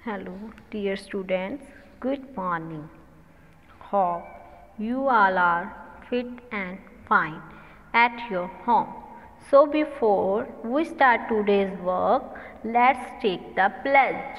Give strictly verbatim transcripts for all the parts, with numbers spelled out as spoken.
Hello, dear students. Good morning. Hope you all are fit and fine at your home. So, before we start today's work, let's take the pledge.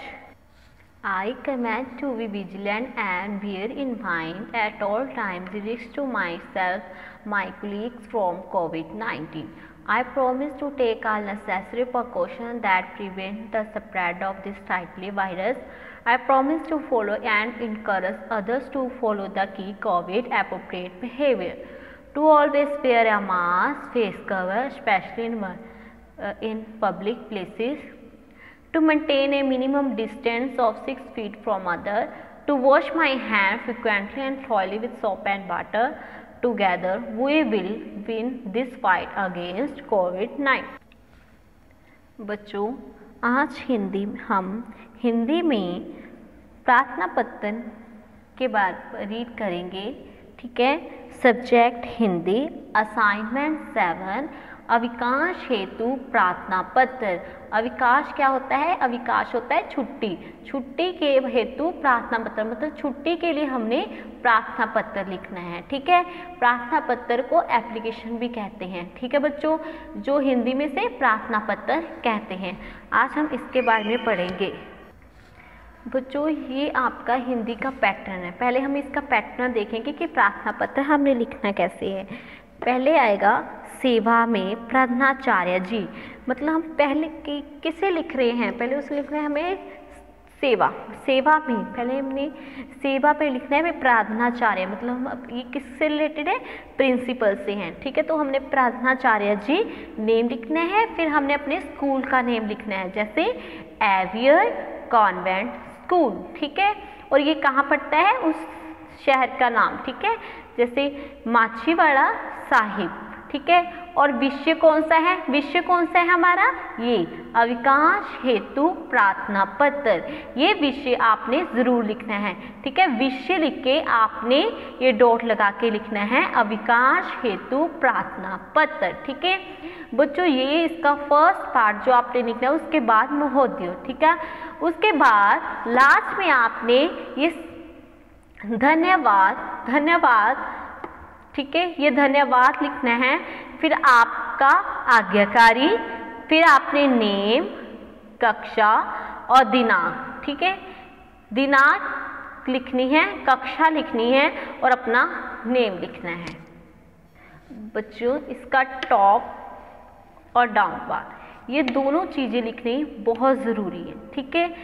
I command to be vigilant and bear in mind at all times the risk to myself, my colleagues from COVID nineteen. I promise to take all necessary precautions that prevent the spread of this deadly virus. I promise to follow and encourage others to follow the key COVID appropriate behavior. To always wear a mask, face cover, especially in, uh, in public places. To maintain a minimum distance of six feet from others. To wash my hands frequently and thoroughly with soap and water. Together we will win this fight against COVID nineteen. बच्चों, आज हिंदी हम हिंदी में प्रार्थना पत्र के बाद read करेंगे। ठीक है। सब्जेक्ट हिंदी, असाइनमेंट सेवन, अविकाश हेतु प्रार्थना पत्र। अविकाश क्या होता है? अविकाश होता है छुट्टी। छुट्टी के हेतु प्रार्थना पत्र मतलब छुट्टी के लिए हमने प्रार्थना पत्र लिखना है। ठीक है। प्रार्थना पत्र को एप्लीकेशन भी कहते हैं। ठीक है बच्चों, जो हिंदी में से प्रार्थना पत्र कहते हैं। आज हम इसके बारे में पढ़ेंगे। बच्चों, ये आपका हिंदी का पैटर्न है। पहले हम इसका पैटर्न देखेंगे कि प्रार्थना पत्र हमने लिखना कैसे है। पहले आएगा सेवा में प्रधानाचार्य जी, मतलब हम पहले कि, किसे लिख रहे हैं? पहले उसे लिखना है हमें सेवा। सेवा में पहले हमने सेवा पे लिखना है हमें प्रधानाचार्य, मतलब हम ये किससे रिलेटेड है? प्रिंसिपल से हैं। ठीक है। तो हमने प्रधानाचार्य जी नेम लिखना है। फिर हमने अपने स्कूल का नेम लिखना है, जैसे एवियर कॉन्वेंट स्कूल। ठीक है। और ये कहाँ पड़ता है? उस शहर का नाम। ठीक है। जैसे माछीवाड़ा साहिब। ठीक है। और विषय कौन सा है? विषय कौन सा है हमारा? ये अविकाश हेतु प्रार्थना पत्र। ये विषय आपने जरूर लिखना है। ठीक है। विषय लिख के आपने ये डॉट लगा के लिखना है, अविकाश हेतु प्रार्थना पत्र। ठीक है बच्चों, ये इसका फर्स्ट पार्ट जो आपने लिखना है। उसके बाद महोदय। ठीक है। उसके बाद लास्ट में आपने ये धन्यवाद धन्यवाद ठीक है, ये धन्यवाद लिखना है। फिर आपका आज्ञाकारी, फिर आपने नेम, कक्षा और दिनांक। ठीक है। दिनांक लिखनी है, कक्षा लिखनी है और अपना नेम लिखना है। बच्चों, इसका टॉप और डाउन पार्ट, ये दोनों चीज़ें लिखनी बहुत ज़रूरी है। ठीक है।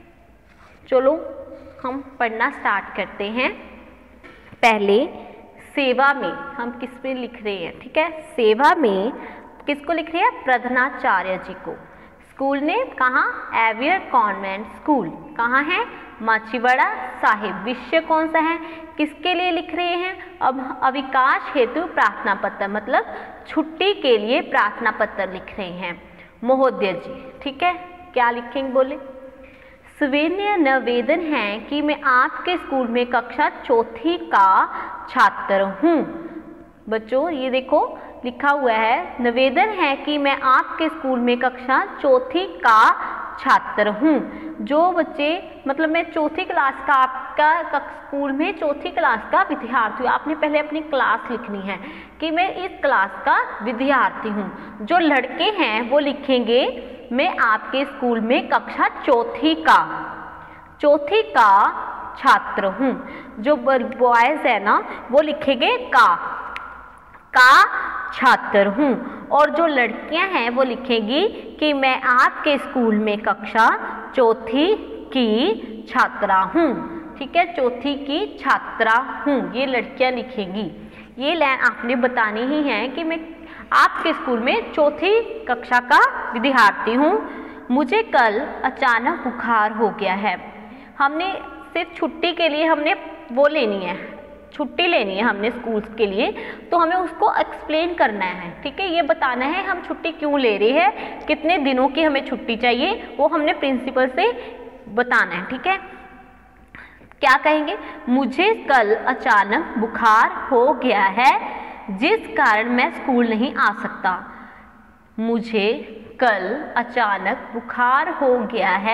चलो हम पढ़ना स्टार्ट करते हैं। पहले सेवा में हम किस पे लिख रहे हैं? ठीक है। सेवा में किसको लिख रहे हैं? प्रधानाचार्य जी को। स्कूल नेम कहाँ? एवियर कॉन्वेंट स्कूल। कहाँ है? माछीवाड़ा साहिब। विषय कौन सा है? किसके लिए लिख रहे हैं? अब अविकाश हेतु प्रार्थना पत्र, मतलब छुट्टी के लिए प्रार्थना पत्र लिख रहे हैं। महोदय जी। ठीक है। क्या लिखेंगे बोले? सविनय निवेदन है कि मैं आपके स्कूल में कक्षा चौथी का छात्र हूँ। बच्चों, ये देखो लिखा हुआ है, निवेदन है कि मैं आपके स्कूल में कक्षा चौथी का छात्र हूँ। जो बच्चे, मतलब मैं चौथी क्लास का, आपका स्कूल में चौथी क्लास का विद्यार्थी हूँ। आपने पहले अपनी क्लास लिखनी है कि मैं इस क्लास का विद्यार्थी हूँ। जो लड़के हैं वो लिखेंगे मैं आपके स्कूल में कक्षा चौथी का चौथी का छात्र हूँ। जो बॉयज है ना वो लिखेंगे का का छात्र हूँ। और जो लड़कियां हैं वो लिखेंगी कि मैं आपके स्कूल में कक्षा चौथी की छात्रा हूँ। ठीक है। चौथी की छात्रा हूँ, ये लड़कियां लिखेंगी। ये लाइन आपने बतानी ही है कि मैं आपके स्कूल में चौथी कक्षा का विद्यार्थी हूँ। मुझे कल अचानक बुखार हो गया है। हमने सिर्फ छुट्टी के लिए हमने वो लेनी है, छुट्टी लेनी है हमने स्कूल के लिए, तो हमें उसको एक्सप्लेन करना है। ठीक है। ये बताना है हम छुट्टी क्यों ले रहे हैं, कितने दिनों की हमें छुट्टी चाहिए, वो हमने प्रिंसिपल से बताना है। ठीक है। क्या कहेंगे? मुझे कल अचानक बुखार हो गया है जिस कारण मैं स्कूल नहीं आ सकता। मुझे कल अचानक बुखार हो गया है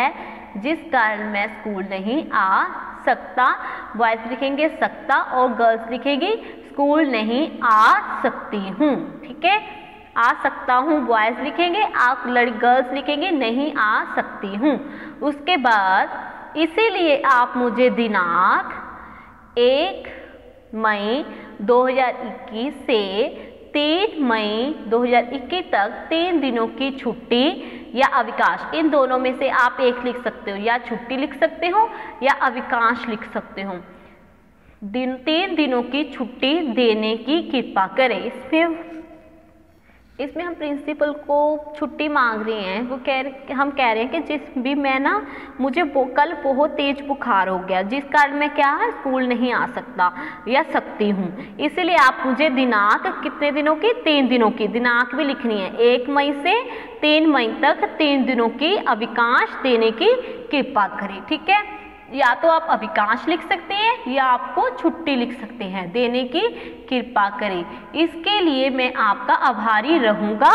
जिस कारण मैं स्कूल नहीं आ सकता। बॉयज लिखेंगे सकता और गर्ल्स लिखेगी स्कूल नहीं आ सकती हूँ। ठीक है, आ सकता हूँ बॉयज लिखेंगे, आप लड़की गर्ल्स लिखेंगे नहीं आ सकती हूँ। उसके बाद इसीलिए आप मुझे दिनांक एक मई दो हज़ार इक्कीस से तीन मई दो हज़ार इक्कीस तक तीन दिनों की छुट्टी या अवकाश, इन दोनों में से आप एक लिख सकते हो, या छुट्टी लिख सकते हो या अवकाश लिख सकते हो। दिन तीन दिनों की छुट्टी देने की कृपा करें। इसमें इसमें हम प्रिंसिपल को छुट्टी मांग रहे हैं। वो कह हम कह रहे हैं कि जिस भी मैं ना मुझे कल बहुत तेज बुखार हो गया, जिस कारण मैं क्या है स्कूल नहीं आ सकता या सकती हूँ, इसलिए आप मुझे दिनांक कितने दिनों की, तीन दिनों की दिनांक भी लिखनी है। एक मई से तीन मई तक तीन दिनों की अवकाश देने की कृपा करें। ठीक है, या तो आप अवकाश लिख सकते हैं या आपको छुट्टी लिख सकते हैं, देने की कृपा करें। इसके लिए मैं आपका आभारी रहूँगा।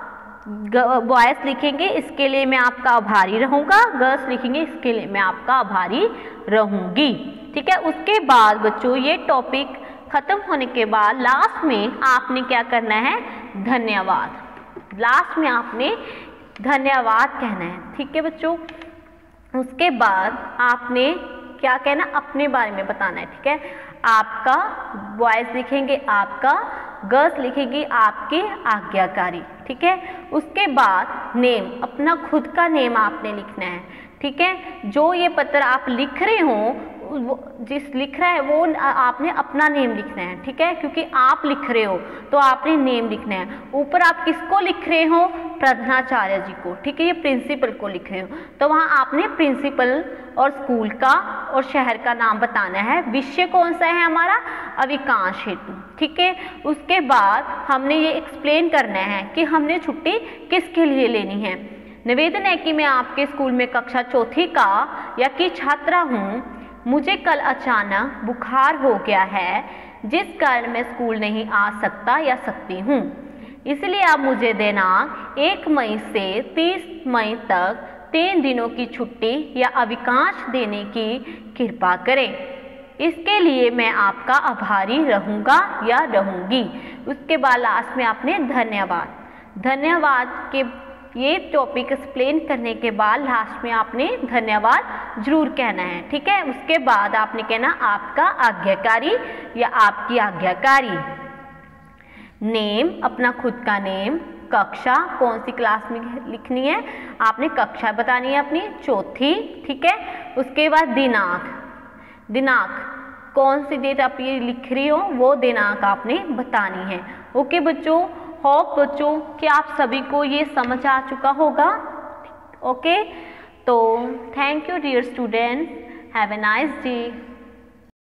बॉयज लिखेंगे इसके लिए मैं आपका आभारी रहूँगा, गर्ल्स लिखेंगे इसके लिए मैं आपका आभारी रहूँगी। ठीक है, उसके बाद बच्चों ये टॉपिक खत्म होने के बाद लास्ट में आपने क्या करना है, धन्यवाद। लास्ट में आपने धन्यवाद कहना है। ठीक है बच्चों, उसके बाद आपने क्या कहना, अपने बारे में बताना है। ठीक है, आपका बॉयज लिखेंगे आपका, गर्ल्स लिखेगी आपकी आज्ञाकारी। ठीक है, उसके बाद नेम, अपना खुद का नेम आपने लिखना है। ठीक है, जो ये पत्र आप लिख रहे हो, जिस लिख रहा है वो आपने अपना नेम लिखना है। ठीक है, क्योंकि आप लिख रहे हो तो आपने नेम लिखना है। ऊपर आप किसको लिख रहे हो, प्रधानाचार्य जी को। ठीक है, ये प्रिंसिपल को लिख रहे हो तो वहाँ आपने प्रिंसिपल और स्कूल का और शहर का नाम बताना है। विषय कौन सा है हमारा, अविकांश हेतु। ठीक है, उसके बाद हमने ये एक्सप्लेन करना है कि हमने छुट्टी किसके लिए लेनी है। निवेदन है कि मैं आपके स्कूल में कक्षा चौथी का या की छात्रा हूँ। मुझे कल अचानक बुखार हो गया है, जिस कारण मैं स्कूल नहीं आ सकता या सकती हूँ, इसलिए आप मुझे दिनांक एक मई से तीस मई तक तीन दिनों की छुट्टी या अवकाश देने की कृपा करें। इसके लिए मैं आपका आभारी रहूँगा या रहूँगी। उसके बाद लास्ट में आपने धन्यवाद। धन्यवाद के ये टॉपिक एक्सप्लेन करने के बाद लास्ट में आपने धन्यवाद जरूर कहना है। ठीक है, उसके बाद आपने कहना आपका आज्ञाकारी या आपकी आज्ञाकारी। नेम, अपना खुद का नेम। कक्षा, कौन सी क्लास में लिखनी है, आपने कक्षा बतानी है अपनी चौथी। ठीक है, उसके बाद दिनांक, दिनांक कौन सी डेट आप ये लिख रही हो वो दिनांक आपने बतानी है। ओके बच्चों, होप बच्चों कि आप सभी को ये समझ आ चुका होगा। ओके, तो thank you dear students, have a nice day.